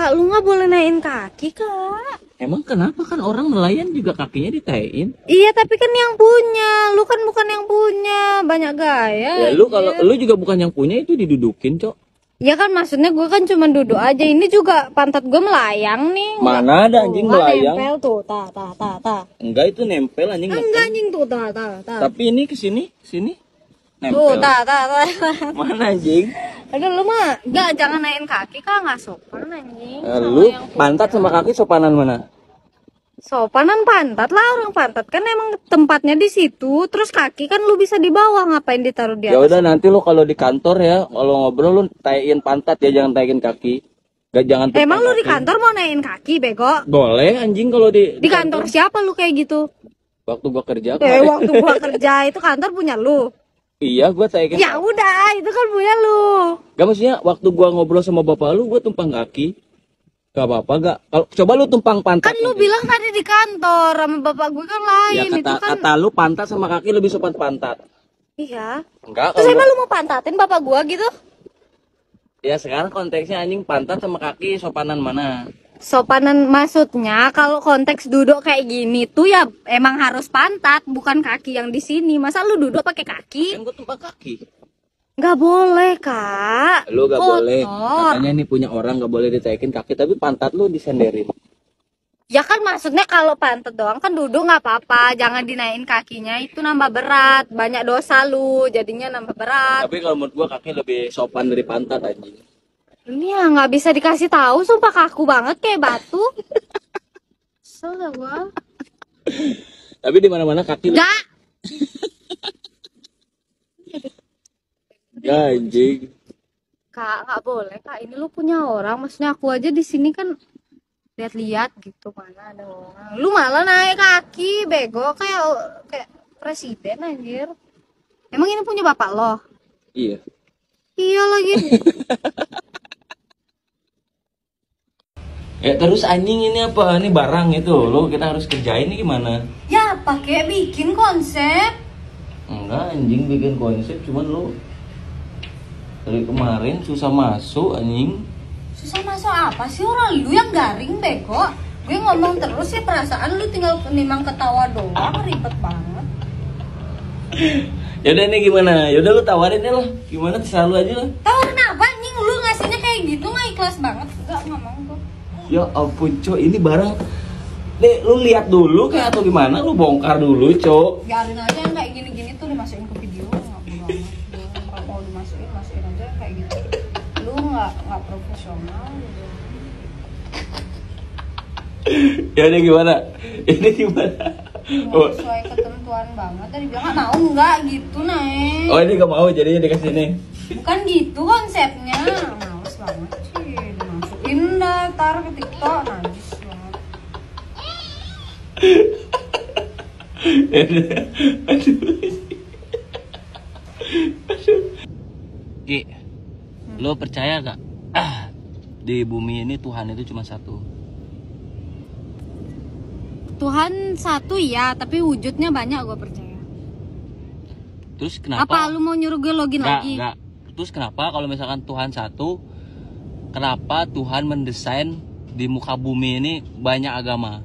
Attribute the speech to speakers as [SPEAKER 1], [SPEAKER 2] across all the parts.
[SPEAKER 1] Kak, lu nggak boleh naikin kaki, Kak.
[SPEAKER 2] Emang kenapa? Kan orang nelayan juga kakinya ditaikin.
[SPEAKER 1] Iya, tapi kan yang punya. Lu kan bukan yang punya. Banyak gaya.
[SPEAKER 2] Ya lu kalau lu juga bukan yang punya, itu didudukin, Cok.
[SPEAKER 1] Ya kan maksudnya gue kan cuma duduk aja. Ini juga pantat gue melayang nih.
[SPEAKER 2] Mana ada anjing melayang?
[SPEAKER 1] Nempel tuh, ta.
[SPEAKER 2] Enggak, itu nempel anjing.
[SPEAKER 1] Enggak anjing tuh, ta.
[SPEAKER 2] Tapi ini sini
[SPEAKER 1] Tuh,
[SPEAKER 2] nempel.
[SPEAKER 1] ta.
[SPEAKER 2] Mana anjing?
[SPEAKER 1] Aduh lu mah, jangan naikin kaki, Kak, nggak sopan anjing.
[SPEAKER 2] Lu pantat sama kaki sopanan mana?
[SPEAKER 1] Sopanan pantat lah, orang pantat kan emang tempatnya di situ. Terus kaki kan lu bisa di bawah, ngapain ditaruh di atas?
[SPEAKER 2] Ya udah, nanti lu kalau di kantor ya, kalau ngobrol lu taikin pantat ya, jangan taikin kaki. Jangan.
[SPEAKER 1] Emang lu di kantor mau naikin kaki, bego?
[SPEAKER 2] Boleh anjing kalau di
[SPEAKER 1] kantor siapa lu kayak gitu?
[SPEAKER 2] Waktu gua kerja.
[SPEAKER 1] Waktu gua kerja itu kantor punya lu.
[SPEAKER 2] Iya, gua taikin.
[SPEAKER 1] Ya udah, itu kan punya lu.
[SPEAKER 2] Gak, maksudnya waktu gua ngobrol sama bapak lu, gua tumpang kaki. Gak apa-apa gak? Kalau coba lu tumpang pantat.
[SPEAKER 1] Kan lu bilang tadi di kantor sama bapak gue kan lain.
[SPEAKER 2] Ya,
[SPEAKER 1] itu kan
[SPEAKER 2] kata lu pantat sama kaki lebih sopan pantat.
[SPEAKER 1] Iya.
[SPEAKER 2] Enggak.
[SPEAKER 1] Terus emang lu mau pantatin bapak gua gitu?
[SPEAKER 2] Ya sekarang konteksnya anjing, pantat sama kaki sopanan mana?
[SPEAKER 1] Sopanan maksudnya kalau konteks duduk kayak gini tuh ya emang harus pantat, bukan kaki yang di sini. Masa lu duduk pakai kaki?
[SPEAKER 2] Kan gua tumpang kaki.
[SPEAKER 1] Nggak boleh, Kak.
[SPEAKER 2] Lu gak
[SPEAKER 1] Kotor.
[SPEAKER 2] boleh. Katanya ini punya orang gak boleh ditaikin kaki, tapi pantat lu disenderin.
[SPEAKER 1] Ya kan maksudnya kalau pantat doang kan duduk nggak apa-apa, jangan dinaikin kakinya, itu nambah berat, banyak dosa lu, jadinya nambah berat.
[SPEAKER 2] Tapi kalau menurut gua kaki lebih sopan dari pantat anjing.
[SPEAKER 1] Ini ya nggak bisa dikasih tahu, sumpah kaku banget kayak batu. Salah gua.
[SPEAKER 2] Tapi di mana-mana kaki.
[SPEAKER 1] Nggak.
[SPEAKER 2] Ya anjing.
[SPEAKER 1] Kak, nggak boleh, Kak. Ini lu punya orang, maksudnya aku aja di sini kan lihat-lihat gitu, mana ada orang. Lu malah naik kaki, bego, kayak presiden anjir. Emang ini punya bapak lo?
[SPEAKER 2] Iya.
[SPEAKER 1] Iya lagi.
[SPEAKER 2] Ya terus anjing, ini apa? Ini barang itu lo kita harus kerjain, ini gimana?
[SPEAKER 1] Ya pakai bikin konsep.
[SPEAKER 2] Enggak anjing, bikin konsep cuman lo dari kemarin susah masuk anjing.
[SPEAKER 1] Susah masuk apa sih, orang lu yang garing, bego. Gue ngomong terus ya, perasaan lu tinggal nimang ketawa doang, ribet banget.
[SPEAKER 2] Yaudah ini gimana? Yaudah lu tawarin ya lah. Gimana, terserah lu aja lah.
[SPEAKER 1] Tawarin apa anjing, lu ngasihnya kayak gitu nggak ikhlas banget. Enggak ngomong tuh.
[SPEAKER 2] Ya ampun, Cok, ini barang. Nih, lu lihat dulu kayak atau gimana? Lu bongkar dulu, Cok.
[SPEAKER 1] Biarin aja yang kayak gini-gini tuh dimasukin ke video, nggak bodo amat. Kalau mau masukin aja kayak gitu. Lu nggak profesional gitu.
[SPEAKER 2] Ya ini gimana? Ini gimana?
[SPEAKER 1] Nggak sesuai ketentuan banget. Tadi bilang nggak mau, nggak gitu, Nek.
[SPEAKER 2] Oh, ini gak mau jadinya dikasih ini.
[SPEAKER 1] Bukan gitu konsepnya. Males banget sih dimasukin dah, taruh ke TikTok, najis banget.
[SPEAKER 2] Aduh. Ki, lo percaya gak? Di bumi ini Tuhan itu cuma satu.
[SPEAKER 1] Tuhan satu ya, tapi wujudnya banyak, gue percaya.
[SPEAKER 2] Terus kenapa?
[SPEAKER 1] Apa lu mau nyuruh gue login lagi?
[SPEAKER 2] Enggak. Terus kenapa kalau misalkan Tuhan satu, kenapa Tuhan mendesain di muka bumi ini banyak agama?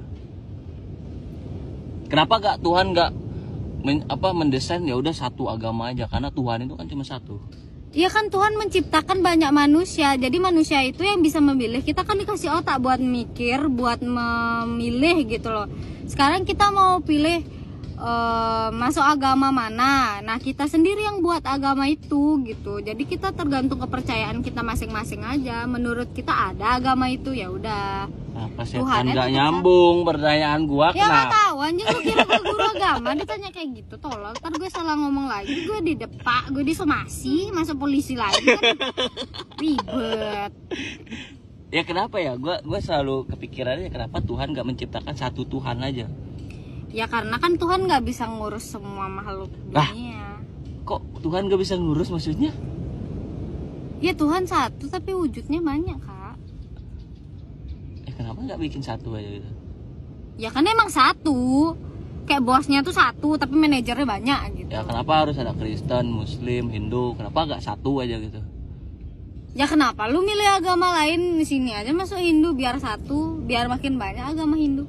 [SPEAKER 2] Kenapa gak Tuhan gak mendesain ya udah satu agama aja? Karena Tuhan itu kan cuma satu.
[SPEAKER 1] Iya kan, Tuhan menciptakan banyak manusia. Jadi manusia itu yang bisa memilih. Kita kan dikasih otak buat mikir, buat memilih gitu loh. Sekarang kita mau pilih masuk agama mana. Nah, kita sendiri yang buat agama itu gitu. Jadi kita tergantung kepercayaan kita masing-masing aja. Menurut kita ada agama itu, ya udah.
[SPEAKER 2] Apa sih kan nggak nyambung pertanyaan gua?
[SPEAKER 1] Ya nggak tahu anjing, lu kira gue guru agama ditanya kayak gitu, tolong. Ntar gue salah ngomong lagi, gue di depak, gue disomasi, masuk polisi lagi kan. Ribet.
[SPEAKER 2] Ya kenapa ya? Gua selalu kepikirannya kenapa Tuhan nggak menciptakan satu Tuhan aja?
[SPEAKER 1] Ya karena kan Tuhan nggak bisa ngurus semua makhluk dunia.
[SPEAKER 2] Kok Tuhan nggak bisa ngurus maksudnya?
[SPEAKER 1] Ya Tuhan satu tapi wujudnya banyak, Kak.
[SPEAKER 2] Kenapa nggak bikin satu aja gitu?
[SPEAKER 1] Ya kan emang satu. Kayak bosnya tuh satu tapi manajernya banyak gitu.
[SPEAKER 2] Ya kenapa harus ada Kristen, Muslim, Hindu? Kenapa nggak satu aja gitu?
[SPEAKER 1] Ya kenapa lu milih agama lain? Di sini aja masuk Hindu biar satu, biar makin banyak agama Hindu.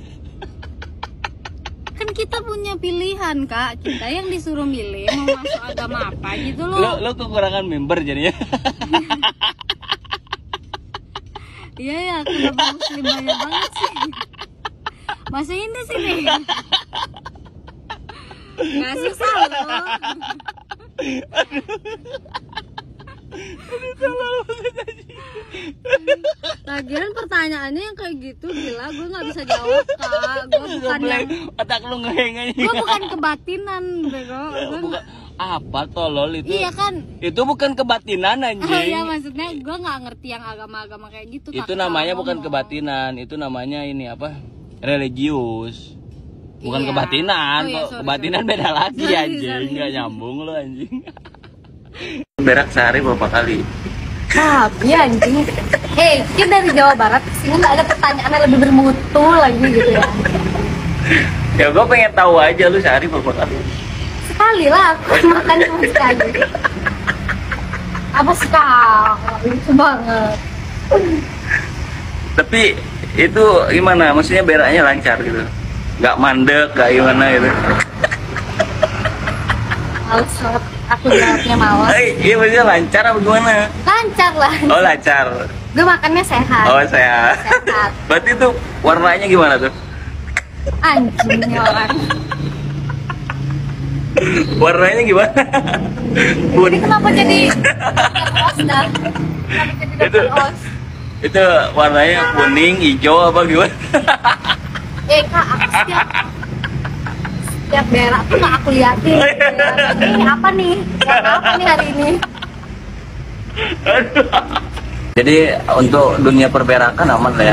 [SPEAKER 1] Kan kita punya pilihan, Kak. Kita yang disuruh milih mau masuk agama apa gitu loh.
[SPEAKER 2] Lo kekurangan member jadinya.
[SPEAKER 1] Iya ya, kenapa muslim banyak banget sih? Masuk Hindu sih nih. Gak susah loh. Lagian pertanyaannya yang kayak gitu, gila, gue nggak bisa jawab, Kak. Gue bukan yang,
[SPEAKER 2] otak lu ngeheng aja.
[SPEAKER 1] gue bukan kebatinan, bego.
[SPEAKER 2] Bukan apa tolol itu?
[SPEAKER 1] Iya kan?
[SPEAKER 2] Itu bukan kebatinan anjing.
[SPEAKER 1] Oh iya, maksudnya gue nggak ngerti yang agama-agama kayak gitu.
[SPEAKER 2] Itu
[SPEAKER 1] Kak.
[SPEAKER 2] namanya bukan kebatinan, itu namanya ini apa? Religius. Bukan
[SPEAKER 1] Iya.
[SPEAKER 2] kebatinan.
[SPEAKER 1] Oh iya,
[SPEAKER 2] Kok
[SPEAKER 1] sorry,
[SPEAKER 2] kebatinan
[SPEAKER 1] sorry.
[SPEAKER 2] beda lagi
[SPEAKER 1] Sorry,
[SPEAKER 2] anjing,
[SPEAKER 1] sorry.
[SPEAKER 2] nggak nyambung lu anjing. Berak sehari berapa kali?
[SPEAKER 1] Tapi anjing. Hei, kita dari Jawa Barat kesini nggak ada pertanyaan yang lebih bermutu lagi gitu ya.
[SPEAKER 2] Ya gue pengen tahu aja lu sehari berapa kali.
[SPEAKER 1] Sekali lah, aku makan cuma sekali. Apa sih, Kak? Lucu banget.
[SPEAKER 2] Tapi itu gimana? Maksudnya beraknya lancar gitu? Nggak mandek, nggak gimana gitu?
[SPEAKER 1] Males banget. Aku jawabnya males.
[SPEAKER 2] Iya maksudnya lancar apa gimana?
[SPEAKER 1] Lancar lah.
[SPEAKER 2] Oh lancar.
[SPEAKER 1] Gue makannya sehat.
[SPEAKER 2] Oh saya.
[SPEAKER 1] Sehat.
[SPEAKER 2] Berarti itu warnanya gimana tuh?
[SPEAKER 1] Anjing nih orang.
[SPEAKER 2] Warnanya gimana?
[SPEAKER 1] Ini kenapa jadi os dah? Kenapa jadi
[SPEAKER 2] Itu
[SPEAKER 1] dokter os?
[SPEAKER 2] itu warnanya kuning, hijau apa gimana?
[SPEAKER 1] Kak, aku setiap berak tuh nggak aku liatin. Ini apa nih? Warna apa nih hari ini?
[SPEAKER 2] Jadi untuk dunia perberakan aman lah ya.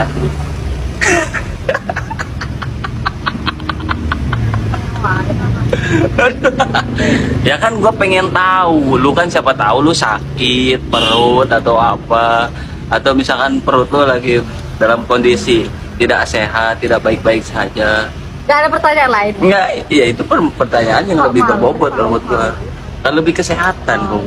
[SPEAKER 2] Ya kan gue pengen tahu, lu kan siapa tahu lu sakit perut atau apa, atau misalkan perut lu lagi dalam kondisi tidak sehat, tidak baik-baik saja.
[SPEAKER 1] Gak ada pertanyaan lain.
[SPEAKER 2] Enggak, ya itu pertanyaan yang lebih berbobot menurut gue. Kan lebih kesehatan,
[SPEAKER 1] Oh.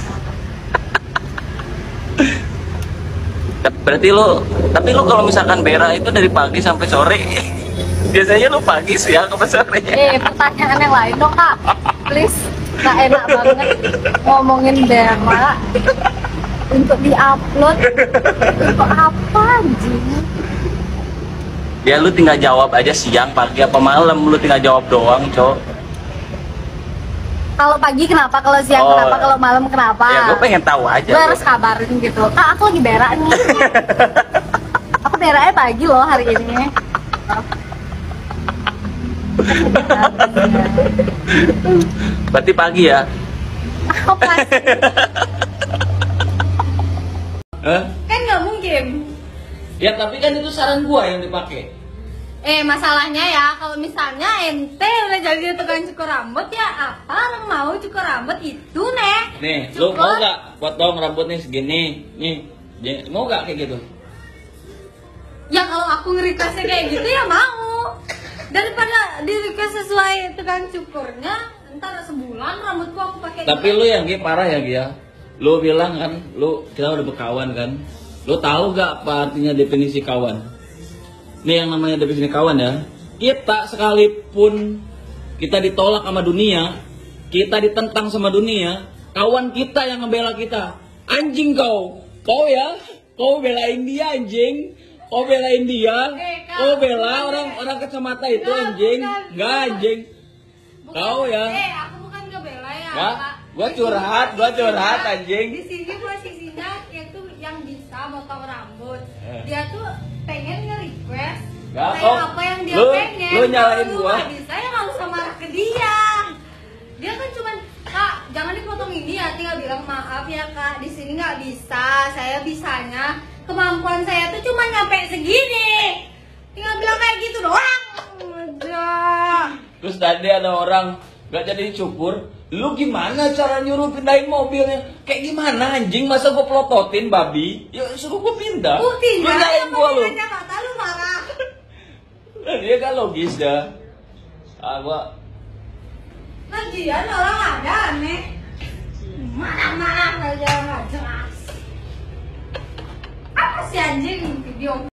[SPEAKER 2] Berarti tapi lu kalau misalkan berak itu dari pagi sampai sore. Biasanya lu pagi, siang, apa sore?
[SPEAKER 1] Pertanyaan yang lain dong, Kak. Please, gak enak banget ngomongin berak untuk diupload. Untuk apa anjing?
[SPEAKER 2] Ya lu tinggal jawab aja siang, pagi, apa malam. Lu tinggal jawab doang, Cok.
[SPEAKER 1] Kalau pagi kenapa? Kalau siang
[SPEAKER 2] Oh.
[SPEAKER 1] kenapa? Kalau malam kenapa?
[SPEAKER 2] Ya gue pengen tahu aja.
[SPEAKER 1] Gue harus kabarin gitu. Kak, aku lagi berak nih. Aku beraknya pagi loh hari ini.
[SPEAKER 2] Berarti pagi ya?
[SPEAKER 1] Apa sih?
[SPEAKER 2] Hah?
[SPEAKER 1] Kan nggak mungkin.
[SPEAKER 2] Ya tapi kan itu saran gua yang dipakai.
[SPEAKER 1] Masalahnya ya, kalau misalnya ente udah jadi tukang cukur rambut ya, apa orang mau cukur rambut itu nih?
[SPEAKER 2] Nih, lu mau gak potong rambutnya segini? Nih, mau gak kayak gitu?
[SPEAKER 1] Ya kalau aku nge-requestnya kayak gitu ya mau. Daripada di-request sesuai tukang cukurnya, ntar sebulan rambutku aku pakai.
[SPEAKER 2] Tapi lu yang parah ya Gia. Lu bilang kan, kita udah berkawan kan. Lu tahu gak apa artinya definisi kawan? Nih yang namanya definisi kawan ya. Kita sekalipun kita ditolak sama dunia, kita ditentang sama dunia, kawan kita yang ngebela kita. Anjing kau ya, kau belain dia anjing. Kau belain dia, kau bela orang kacamata itu anjing. Enggak anjing. Kau ya.
[SPEAKER 1] Aku bukan ngebela ya.
[SPEAKER 2] Enggak. Gua curhat anjing.
[SPEAKER 1] Di sini posisinya itu yang bisa potong rambut. Dia tuh pengen nge-request
[SPEAKER 2] Nggak,
[SPEAKER 1] kayak
[SPEAKER 2] oh,
[SPEAKER 1] apa yang dia
[SPEAKER 2] lu-
[SPEAKER 1] pengen.
[SPEAKER 2] lu nyalain
[SPEAKER 1] Kalau lu
[SPEAKER 2] gua.
[SPEAKER 1] nggak bisa ya nggak usah marah ke dia. Dia kan cuman, Kak, jangan dipotong ini ya. Tinggal bilang maaf ya Kak, di sini nggak bisa. Saya bisanya kemampuan saya tuh cuma nyampe segini. Tinggal bilang kayak gitu doang. Udah.
[SPEAKER 2] Terus tadi ada orang gak jadi cukur. Lu gimana cara nyuruh pindahin mobilnya? Kayak gimana anjing? Masa gua pelototin babi? Ya suruh gua pindah.
[SPEAKER 1] Buktinya
[SPEAKER 2] Pindahin
[SPEAKER 1] yang
[SPEAKER 2] gua lu.
[SPEAKER 1] pakai kacamata lu marah.
[SPEAKER 2] Nah, dia kan logis dah. Gua
[SPEAKER 1] Lagian orang ada aneh. Marah-marah aja nggak jelas. Apa sih anjing video